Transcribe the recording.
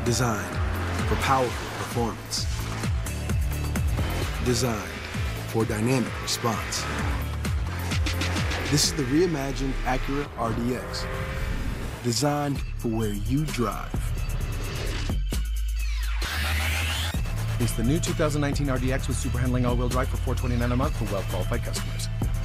Designed for powerful performance. Designed for dynamic response. This is the reimagined Acura RDX. Designed for where you drive. It's the new 2019 RDX with super handling all-wheel drive for $429 a month for well-qualified customers.